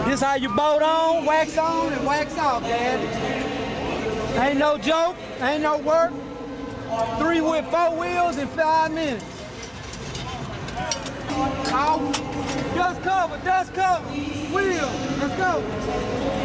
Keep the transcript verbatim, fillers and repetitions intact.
This how you bolt on, wax on, and wax off, Dad. Ain't no joke, ain't no work. Three with four wheels in five minutes. Off. Dust cover, dust cover, wheel, let's go.